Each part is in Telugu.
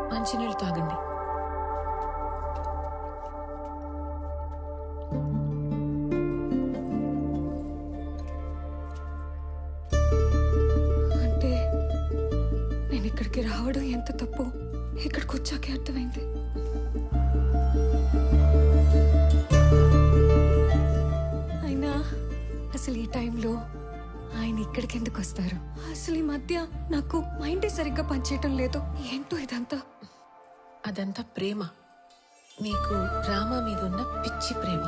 మంచినీళ్ళు తాగండి. అంటే నేను ఇక్కడికి రావడం ఎంత తప్పు ఇక్కడికి వచ్చాకే అర్థమైంది. అయినా అసలు ఈ టైంలో ఆయన ఇక్కడికి ఎందుకు వస్తారు? అసలు ఈ మధ్య నాకు మైండే సరిగ్గా పనిచేయటం లేదు. ఏంటో ఇదంతా? అదంతా ప్రేమ. నీకు రామ మీద ఉన్న పిచ్చి ప్రేమ.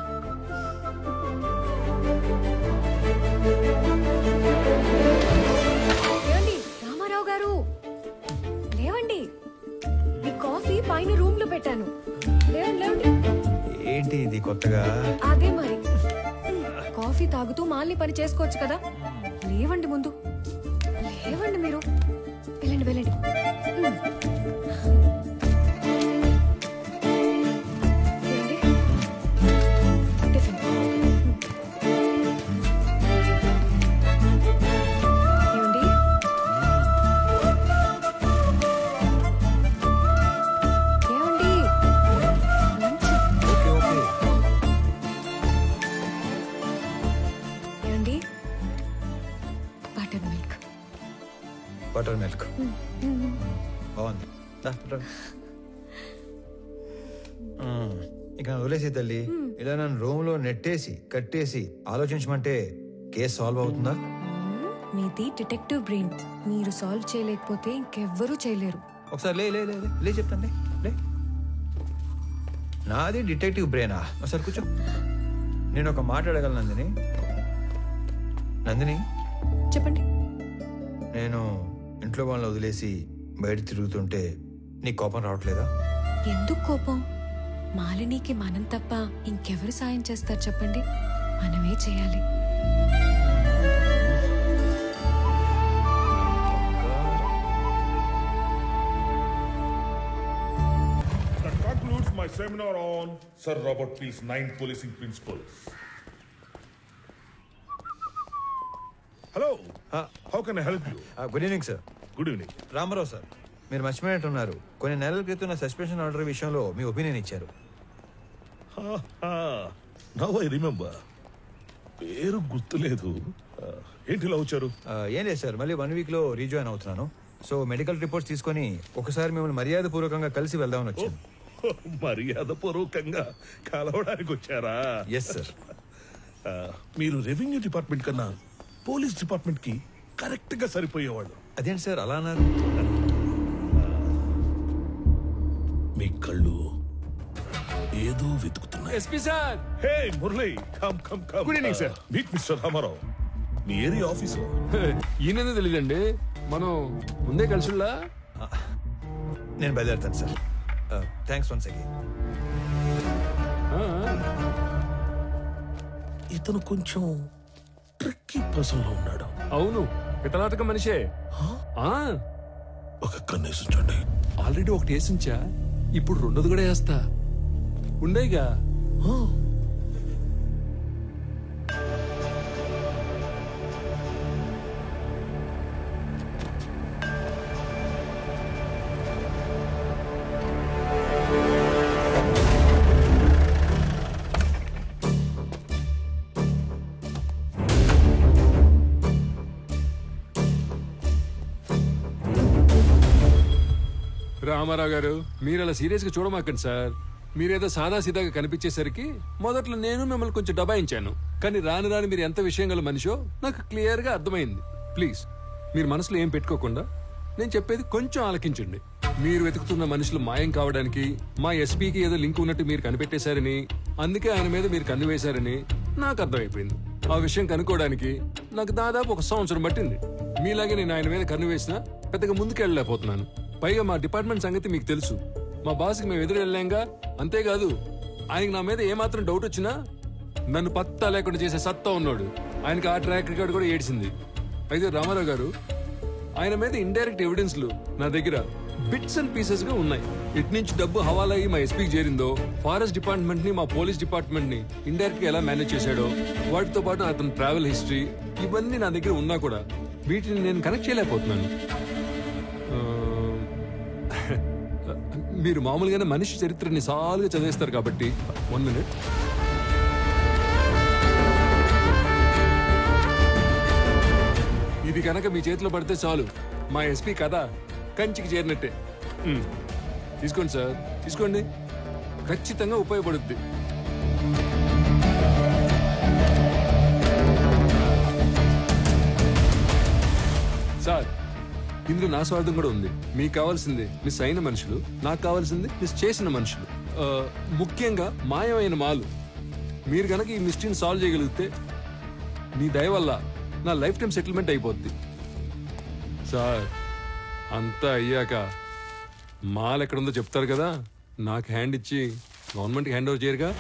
ఏమండి రామారావు గారు, లేవండి. మీ కాఫీ పైన రూమ్ లో పెట్టాను. లేవండి లేవండి. ఏంటి ఇది కొత్తగా? అదే మరి, కాఫీ తాగుతూ మాల్ని పని చేసుకోవచ్చు కదా. లేవండి ముందు, లేవండి మీరు. వెళ్ళండి వెళ్ళండి. టిఫిన్ ఏమండి? ఏమండి లంచ్. ఏమండి బటర్ మిల్క్. బటర్ మిల్క్ బాగుంది. ఇక వదిలేసి తల్లి, ఇలా నన్ను రూమ్ లో నెట్టేసి కట్టేసి ఆలోచించమంటే కేసు సాల్వ్ అవుతుందా? మీది డిటెక్టివ్ బ్రెయిన్. మీరు సాల్వ్ చేయలేకపోతే ఇంకెవ్వరూ చేయలేరు. ఒకసారి లే లే లే లే చెప్తాను. లే నాది డిటెక్టివ్ బ్రెయినా? ఒకసారి కూర్చో. నేను ఒక మాట అడగలను నందిని. నందిని చెప్పండి. నేను ఇంట్లో వాళ్ళని వదిలేసి బయట తిరుగుతుంటే నీ కోపం రావట్లేదా? ఎందుకు కోపం? మాలినికి మనం తప్ప ఇంకెవరు సాయం చేస్తారు చెప్పండి? మనమే చేయాలి. That concludes my seminar on Sir Robert Peel's 9 policing principles. Hello. How can I help you? Good evening sir. Good evening. Ramarao sir, మీరు మర్చిపోయినట్టున్నారు. కొన్ని నెలల క్రితం నా సస్పెన్షన్ ఆర్డర్ విషయంలో మీ ఒపీనియన్ ఇచ్చారు. Now I remember. పేరు గుర్తులేదు. ఏంటి ఇలా వచ్చారు? ఏం లేదు సార్, మళ్ళీ 1 వీక్ లో రీజాయిన్ అవుతున్నాను. సో మెడికల్ రిపోర్ట్స్ తీసుకొని ఒకసారి మిమ్మల్ని మర్యాదపూర్వకంగా కలిసి వెళ్దామని వచ్చాను. మర్యాదపూర్వకంగా కలవడానికి వచ్చారా? Yes sir. మీరు రెవెన్యూ డిపార్ట్మెంట్ కన్నా పోలీస్ డిపార్ట్మెంట్ కి కరెక్ట్ గా సరిపోయేవాళ్ళు. అదేంటి సార్ అలా అన్నారు? మీ కళ్ళు ఏదో వెతుకుతున్నాయి. SP sir. Hey Murali, come come come. Good evening sir. Meet mister Ramarao. మీ ఏరియా ఆఫీసర్. ఈయననే తెలియదండి, మనం ముందే కలిసిలా. నేను బయలుదేరుతాను సార్. Thanks once again. ఇతను కొంచెం ట్రిక్కీ పర్సన్ లో ఉన్నాడు. అవును, పితలాటక మనిషే. ఒక కన్నేసి ఉంచండి. ఆల్రెడీ ఒకటి వేసించా, ఇప్పుడు రెండోది కూడా వేస్తా. ఉండేగా. రామారావు గారు, మీరు అలా సీరియస్ గా చూడమాకండి సార్. మీరేదో సాదా సీదాగా కనిపించేసరికి మొదట్లో నేను మిమ్మల్ని కొంచెం దబాయించాను. కానీ రాను రాను మీరు ఎంత విషయం గల మనిషో నాకు క్లియర్ గా అర్థమైంది. ప్లీజ్ మీరు మనసులో ఏం పెట్టుకోకుండా నేను చెప్పేది కొంచెం ఆలకించండి. మీరు వెతుకుతున్న మనుషులు మాయం కావడానికి మా ఎస్పీకి ఏదో లింక్ ఉన్నట్టు మీరు కనిపెట్టేశారని, అందుకే ఆయన మీద మీరు కన్ను వేశారని నాకు అర్థమైపోయింది. ఆ విషయం కనుక్కోవడానికి నాకు దాదాపు 1 సంవత్సరం పట్టింది. మీలాగే నేను ఆయన మీద కన్ను వేసినా పెద్దగా ముందుకెళ్ళలేకపోతున్నాను. పైగా మా డిపార్ట్మెంట్ సంగతి మీకు తెలుసు. మా బాస్కి మేము ఎదురు వెళ్ళాంగా. అంతేకాదు, ఆయనకి నా మీద ఏమాత్రం డౌట్ వచ్చినా నన్ను పత్తా లేకుండా చేసే సత్తా ఉన్నాడు. ఆయనకి ఆ ట్రాక్ రికార్డ్ కూడా ఏడ్చింది. అయితే రామారావు గారు, ఆయన మీద ఇండైరెక్ట్ ఎవిడెన్స్లు నా దగ్గర బిట్స్ అండ్ పీసెస్ గా ఉన్నాయి. ఇటు నుంచి డబ్బు హవాలా అయ్యి మా ఎస్పీకి చేరిందో, ఫారెస్ట్ డిపార్ట్మెంట్ ని మా పోలీస్ డిపార్ట్మెంట్ ని ఇండైరెక్ట్ గా ఎలా మేనేజ్ చేశాడో, వాటితో పాటు అతని ట్రావెల్ హిస్టరీ, ఇవన్నీ నా దగ్గర ఉన్నా కూడా వీటిని నేను కనెక్ట్ చేయలేకపోతున్నాను. మీరు మామూలుగానే మనిషి చరిత్రని సాలుగా చదివేస్తారు కాబట్టి 1 minute. ఇది కనుక మీ చేతిలో పడితే చాలు, మా ఎస్పీ కథ కంచికి చేరినట్టే. తీసుకోండి సార్, తీసుకోండి, ఖచ్చితంగా ఉపయోగపడుద్ది. సార్, ఇందులో నా స్వార్థం కూడా ఉంది. మీకు కావాల్సింది మిస్ అయిన మనుషులు, నాకు కావాల్సింది మిస్ చేసిన మనుషులు, ముఖ్యంగా మాయమైన మాలు. మీరు కనుక ఈ మిస్టరీని సాల్వ్ చేయగలిగితే మీ దయ వల్ల నా లైఫ్ టైం సెటిల్మెంట్ అయిపోద్ది. సార్, అంతా అయ్యాక మాల్ ఎక్కడుందో చెప్తారు కదా, నాకు హ్యాండ్ ఇచ్చి గవర్నమెంట్కి హ్యాండ్ ఓవర్ చేయరుగా.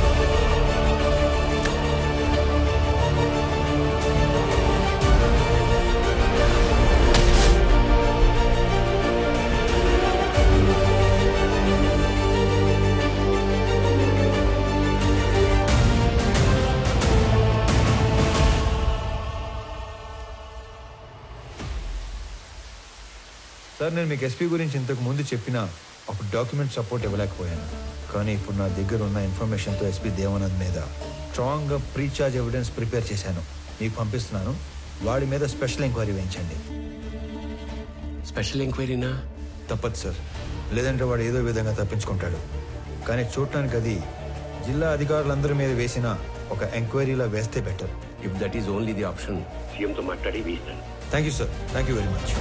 సార్, నేను మీకు ఎస్పీ గురించి ఇంతకు ముందు చెప్పినా అప్పుడు డాక్యుమెంట్ సపోర్ట్ ఇవ్వలేకపోయాను. కానీ ఇప్పుడు నా దగ్గర ఉన్న ఇన్ఫర్మేషన్తో ఎస్పీ దేవానంద్ మీద స్ట్రాంగ్గా ప్రీఛార్జ్ ఎవిడెన్స్ ప్రిపేర్ చేశాను. మీకు పంపిస్తున్నాను. వాడి మీద స్పెషల్ ఎంక్వైరీ వేయించండి. స్పెషల్ ఎంక్వైరీనా? తప్పదు సార్, లేదంటే వాడు ఏదో విధంగా తప్పించుకుంటాడు. కానీ చూడటానికి అది జిల్లా అధికారులందరి మీద వేసిన ఒక ఎంక్వైరీలా వేస్తే better. If that is only the option, సీఎంతో మాట్లాడి వేస్తాను. Thank you sir, thank you very much.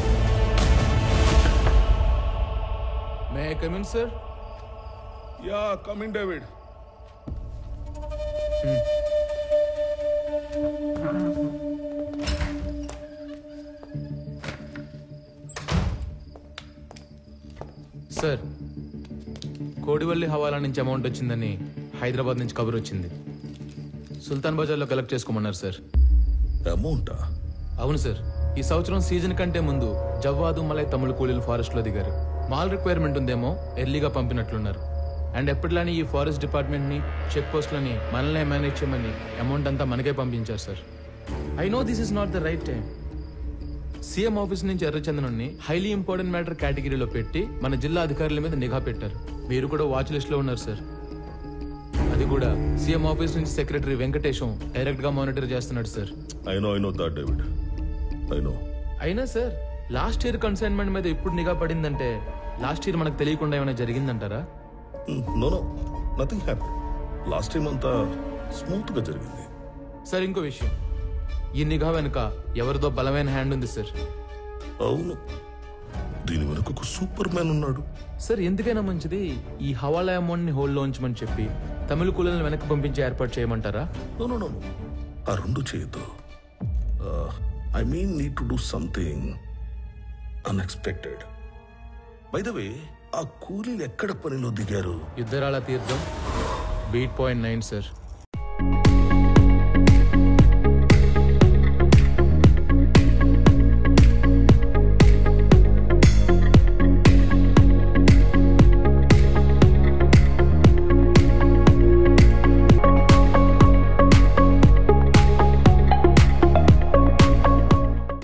May I come in, sir? Yeah, come in, David. Sir, Kodivalli హవాలా నుంచి అమౌంట్ వచ్చిందని హైదరాబాద్ నుంచి కబుర్ వచ్చింది. సుల్తాన్ బజార్లో కలెక్ట్ చేసుకోమన్నారు సార్. అమౌంటా? అవును సార్, ఈ సంవత్సరం సీజన్ కంటే ముందు జవ్వాదు మలై తమిళ కూలీలు ఫారెస్ట్లో దిగారు. మాల్ రిక్వైర్మెంట్ ఉందేమో ఎర్లీగా పంపినట్లున్నారు. అండ్ ఎప్పటిలాని ఈ ఫారెస్ట్ డిపార్ట్మెంట్ని, చెక్ పోస్ట్లని మనల్నే మేనేజ్ చేయమని అమౌంట్ అంతా మనకే పంపించారు sir. I know this is not the right time. CM office నుంచి ఎర్రచందనాన్ని హైలీ ఇంపార్టెంట్ మ్యాటర్ కేటగిరీలో పెట్టి మన జిల్లా అధికారుల మీద నిఘా పెట్టారు. మీరు కూడా వాచ్ లిస్ట్ లో ఉన్నారు సార్. అది కూడా సీఎం ఆఫీస్ నుంచి సెక్రటరీ వెంకటేశం డైరెక్ట్ గా మానిటర్ చేస్తున్నాడు sir. I know that, David. I know. అయినా సార్, లాస్ట్ ఇయర్ కన్సైన్మెంట్ మీద ఇప్పుడు నిఘా పడిందంటే లాస్ట్ ఇయర్ మనకు తెలియకుండా ఏమైనా జరిగిందంటారా? No, nothing happened. Last time అంతా స్మూత్ గా జరిగింది. సార్, ఇంకో విషయం, ఈ నిఘా వెనుక ఎవరిదో బలమైన హ్యాండ్ ఉంది సార్. అవును, దీని వెనుక ఒక సూపర్ మ్యాన్ ఉన్నాడు. సార్, ఎందుకైనా మంచిది ఈ హవాలా అమౌంట్ ని హోల్డ్ లో ఉంచమని చెప్పి తమిళ కూలీలను వెనక్కి పంపించి ఏర్పాటు చేయమంటారా? No. ఆ రెండు చేయొద్దు. I mean, need to do something unexpected. By the way, ఆ కూలీలు ఎక్కడ పనిలో దిగారు? యుద్ధరాల తీర్థం, బీట్ .9 సార్.